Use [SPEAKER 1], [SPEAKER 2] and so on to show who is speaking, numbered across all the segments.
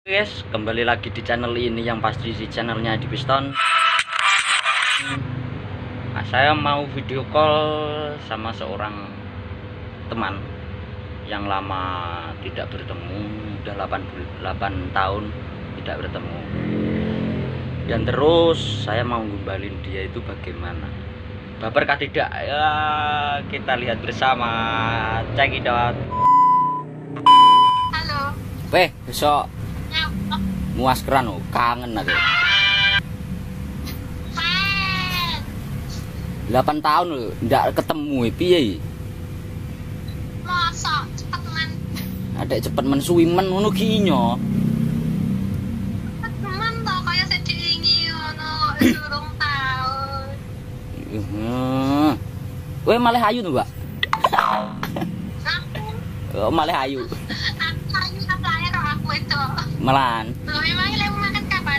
[SPEAKER 1] Guys, kembali lagi di channel ini yang pasti di channelnya di Piston. Nah, saya mau video call sama seorang teman yang lama tidak bertemu, udah 8 tahun tidak bertemu. Dan terus saya mau ngumbalin dia itu bagaimana. Baper kah tidak? Ya, kita lihat bersama. Check it out.
[SPEAKER 2] Halo.
[SPEAKER 1] Besok muaskeran oh, kangen aku. 8 tahun lho ndak ketemu piye.
[SPEAKER 2] Masa cepet men.
[SPEAKER 1] Adek cepet men suwi men ngono ki nyo.
[SPEAKER 2] Cepet men to kaya sedingi ngono durung tahun.
[SPEAKER 1] Kowe malah ayu to, Mbak?
[SPEAKER 2] Aku.
[SPEAKER 1] Oh, malah ayu.
[SPEAKER 2] Ayu apa ae karo aku itu.
[SPEAKER 1] Melan.
[SPEAKER 2] Loh, emang lemu makan kapan?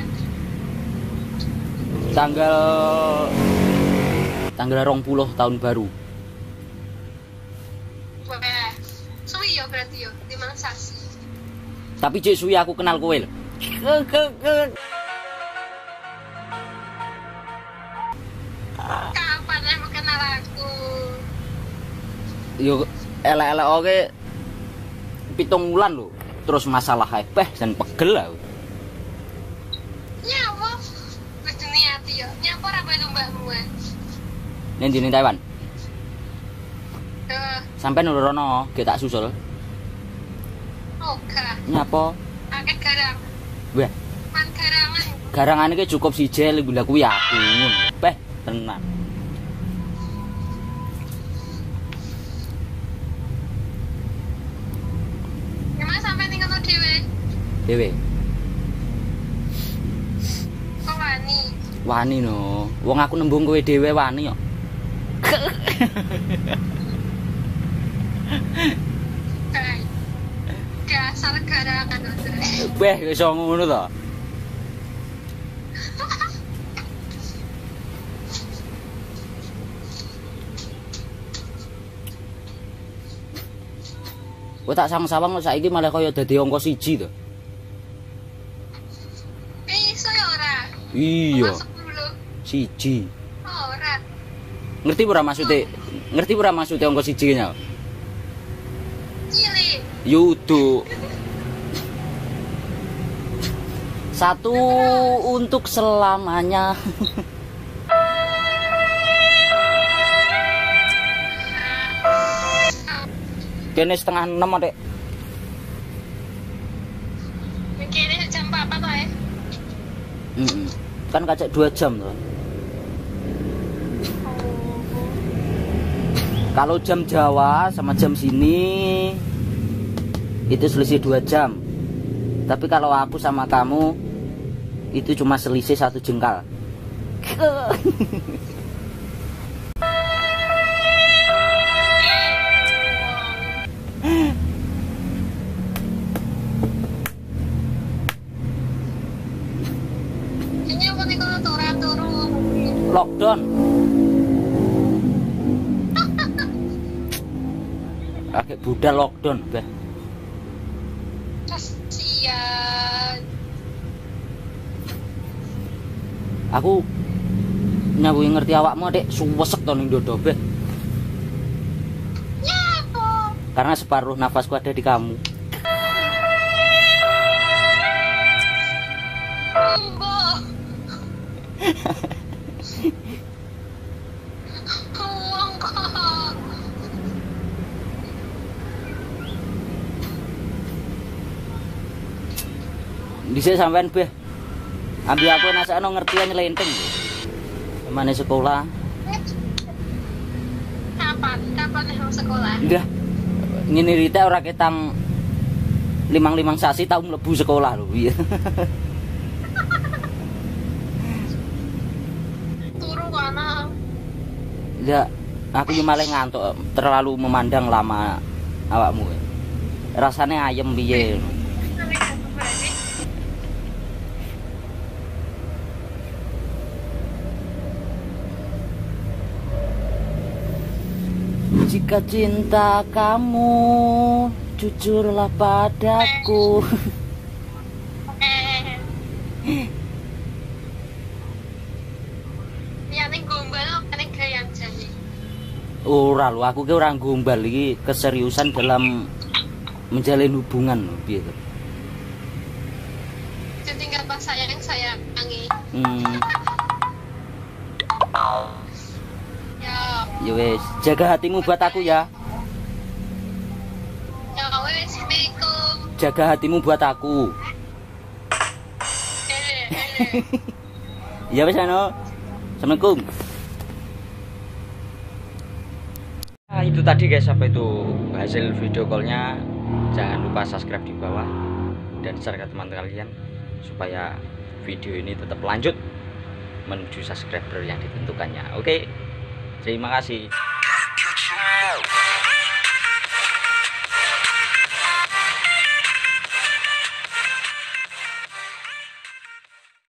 [SPEAKER 1] Tanggal 20 tahun baru.
[SPEAKER 2] Wah. Suwi yo berarti yo, 5 sasi.
[SPEAKER 1] Tapi cek suwi aku kenal kowe lho.
[SPEAKER 2] Kapan kamu kenal aku?
[SPEAKER 1] Yo elek-elek oke 7 wulan lho. Terus masalah ae dan pegel lah.
[SPEAKER 2] Nyawa. Wis niati yo. Nyapa ora kowe mbakmu.
[SPEAKER 1] Ning di Taiwan. Sampai nurono, ge tak susul.
[SPEAKER 2] Oke.
[SPEAKER 1] Nyapa?
[SPEAKER 2] Akeh garang.
[SPEAKER 1] Wah,
[SPEAKER 2] Man garangan.
[SPEAKER 1] garangane ki cukup siji lho kuwi aku ngono. Tenan.
[SPEAKER 2] Emang sampe ning kono dhewe?
[SPEAKER 1] Dewe.
[SPEAKER 2] Kok wani?
[SPEAKER 1] Wani no. Wong aku nembung kowe dhewe wani kok.
[SPEAKER 2] Hai. Dasar garangan.
[SPEAKER 1] Iso ngono to. Kowe tak sawang-sawang kok saiki malah kaya dadi angka 1 to.
[SPEAKER 2] Iso ya ora?
[SPEAKER 1] Iya.
[SPEAKER 2] 10.
[SPEAKER 1] 1.
[SPEAKER 2] Ora.
[SPEAKER 1] Ngerti ora maksude? Ngerti ora maksude angka 1 ki nya?
[SPEAKER 2] Cilik.
[SPEAKER 1] Yudu. 1 untuk selamanya. Kene setengah 6 Adek.
[SPEAKER 2] Mikirnya jam 4 to ya?
[SPEAKER 1] Kan kacek 2 jam to. Kalau jam Jawa sama jam sini itu selisih 2 jam. Tapi kalau aku sama kamu itu cuma selisih 1 jengkal.
[SPEAKER 2] Ini apa nih kalau turun?
[SPEAKER 1] Lockdown. Agak budal lockdown, Beh.
[SPEAKER 2] Kasian.
[SPEAKER 1] Aku nyawuhi ngerti awakmu Dek, suwesek to ning dodo, Beh.
[SPEAKER 2] Nyapa?
[SPEAKER 1] Karena separuh nafasku ada di kamu.
[SPEAKER 2] Umbo. Uang kok.
[SPEAKER 1] Dhisik sampean, Beh. Ambil aku nasakno ngertian nyelenteng. Kemana sekolah?
[SPEAKER 2] Kapan yang sekolah?
[SPEAKER 1] Ndah. Ngene rite ora ketang 5 sasi tau mlebu sekolah lho. Iya.
[SPEAKER 2] Turu kana.
[SPEAKER 1] Ya, aku yo malah ngantuk terlalu memandang lama awakmu. Rasane ayem piye. Jika cinta kamu jujurlah padaku. Ora lho, aku ki ora gombal iki keseriusan dalam menjalin hubungan piye to.
[SPEAKER 2] Jadi nggak pas sayangi. Ya,
[SPEAKER 1] Ya wes, jaga hatimu buat aku ya.
[SPEAKER 2] ya wes, assalamualaikum.
[SPEAKER 1] Jaga hatimu buat aku. Ya wes ano. Assalamualaikum. Nah, itu tadi guys, apa itu hasil video callnya. Jangan lupa subscribe di bawah dan share ke teman kalian supaya video ini tetap lanjut menuju subscriber yang ditentukannya. Oke, terima kasih.